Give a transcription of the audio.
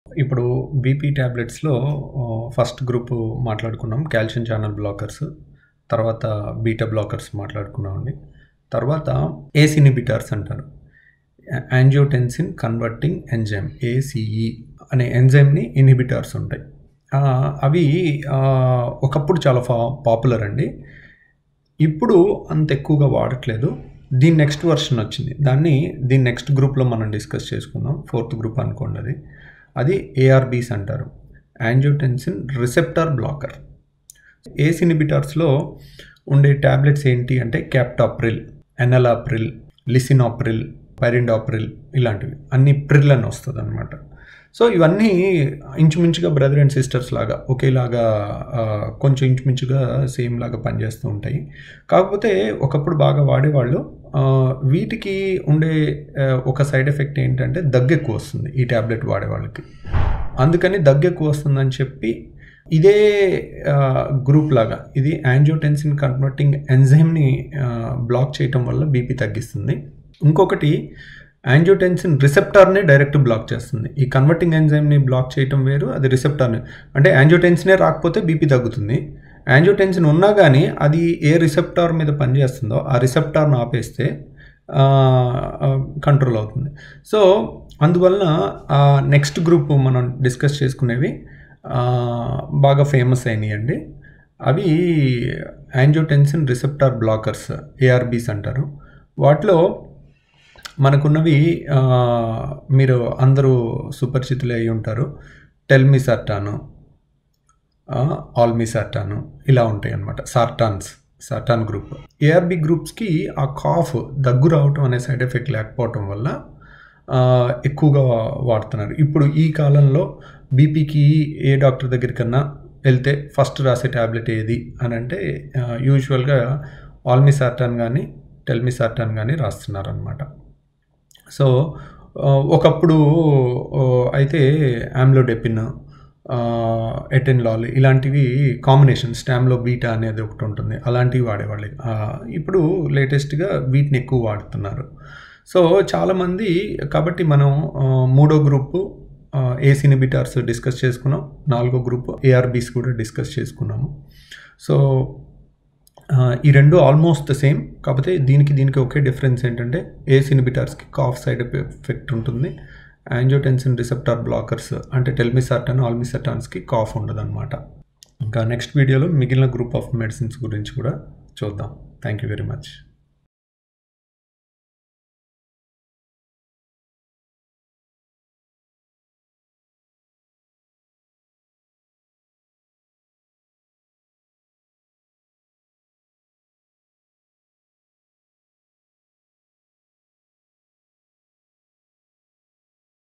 ఇప్పుడు బీపీ టాబ్లెట్స్‌లో first group మాట్లాడుకున్నాం కాల్షియం ఛానల్ బ్లాకర్స్. తర్వాత బీటా బ్లాకర్స్ మాట్లాడుకున్నామండి. తర్వాత ఏస్ ఇన్హిబిటార్స్ అంటారు. యాంజియోటెన్సిన్ కన్వర్టింగ్ ఎంజైమ్ ఏసీఈ అనే ఎంజైమ్‌ని ఇన్హిబిటార్స్ ఉంటాయి. అవి ఒకప్పుడు చాలా పాపులర్ అండి. ఇప్పుడు అంత ఎక్కువగా వాడట్లేదు. దీని నెక్స్ట్ వర్షన్ వచ్చింది. దీని నెక్స్ట్ గ్రూప్‌లో మనం డిస్కస్ చేసుకుందాం. ఫోర్త్ గ్రూప్ అనుకోండి అది. అది ఏఆర్బీస్ అంటారు. Angiotensin receptor blocker. ఏస్ ఇన్హిబిటార్స్‌లో ఉండే టాబ్లెట్స్ ఏంటి అంటే క్యాప్టాప్రిల్, ఎనలాప్రిల్, లిసినాప్రిల్, పైరిండాప్రిల్ ఇలాంటివి. అన్ని ప్రిల్ అని వస్తుందన్నమాట. సో ఇవన్నీ ఇంచుమించుగా బ్రదర్ అండ్ సిస్టర్స్ లాగా ఒకేలాగా కొంచెం ఇంచుమించుగా సేమ్ లాగా పనిచేస్తూ ఉంటాయి. కాకపోతే ఒకప్పుడు బాగా వాడేవాళ్ళు. వీటికి ఉండే ఒక సైడ్ ఎఫెక్ట్ ఏంటంటే దగ్గు ఎక్కువ వస్తుంది ఈ ట్యాబ్లెట్ వాడేవాళ్ళకి. అందుకని దగ్గు ఎక్కువ వస్తుందని చెప్పి ఇదే గ్రూప్ లాగా ఇది యాంజియోటెన్సిన్ కన్వర్టింగ్ ఎంజైమ్ని బ్లాక్ చేయటం వల్ల బీపీ తగ్గిస్తుంది. ఇంకొకటి యాంజియోటెన్సిన్ రిసెప్టార్ని డైరెక్ట్ బ్లాక్ చేస్తుంది. ఈ కన్వర్టింగ్ ఎంజైమ్ని బ్లాక్ చేయటం వేరు, అది రిసెప్టార్ని. అంటే యాంజియోటెన్సినే రాకపోతే బీపీ తగ్గుతుంది. యాంజియోటెన్సిన్ ఉన్నా కానీ అది ఏ రిసెప్టార్ మీద పనిచేస్తుందో ఆ రిసెప్టార్ని ఆపేస్తే కంట్రోల్ అవుతుంది. సో అందువలన నెక్స్ట్ గ్రూప్ మనం డిస్కస్ చేసుకునేవి బాగా ఫేమస్ అయినాయి అండి. అవి యాంజియోటెన్సిన్ రిసెప్టార్ బ్లాకర్స్, ఏఆర్బీస్ అంటారు. వాటిలో మనకున్నవి మీరు అందరూ సుపరిచితులే అయి ఉంటారు. టెల్మిసర్టాను, ఆల్మిసర్టాను ఇలా ఉంటాయి అన్నమాట. సార్టాన్ గ్రూప్. ఏఆర్బి గ్రూప్స్కి ఆ కాఫ్, దగ్గు రావటం అనే సైడ్ ఎఫెక్ట్ లేకపోవటం వల్ల ఎక్కువగా వాడుతున్నారు. ఇప్పుడు ఈ కాలంలో బీపీకి ఏ డాక్టర్ దగ్గరికన్నా వెళ్తే ఫస్ట్ రాసే ట్యాబ్లెట్ ఏది అని అంటే యూజువల్గా ఆల్మిసర్టాన్ కానీ టెల్మిసర్టాన్ కానీ రాస్తున్నారనమాట. సో ఒకప్పుడు అయితే ఆమ్లోడెపిన్, ఎటెన్లాల్ ఇలాంటివి కాంబినేషన్, స్టామ్లో బీటా అనేది ఒకటి ఉంటుంది, అలాంటివి వాడేవాళ్ళు. ఇప్పుడు లేటెస్ట్గా వీటిని ఎక్కువ వాడుతున్నారు. సో చాలామంది, కాబట్టి మనం మూడో గ్రూపు ఏస్ ఇన్హిబిటార్స్ డిస్కస్ చేసుకున్నాం, నాలుగో గ్రూపు ఏఆర్బీస్ కూడా డిస్కస్ చేసుకున్నాము. సో ఈ రెండు ఆల్మోస్ట్ సేమ్. కాకపోతే దీనికి ఒకే డిఫరెన్స్ ఏంటంటే ఏస్ ఇన్హిబిటార్స్కి కాఫ్ సైడ్ ఎఫెక్ట్ ఉంటుంది. యాంజియోటెన్సిన్ రిసెప్టార్ బ్లాకర్స్ అంటే టెల్మిసర్టాన్, ఆల్మిసర్టాన్స్కి కాఫ్ ఉండదు అనమాట. ఇంకా నెక్స్ట్ వీడియోలో మిగిలిన గ్రూప్ ఆఫ్ మెడిసిన్స్ గురించి కూడా చూద్దాం. Thank you very much.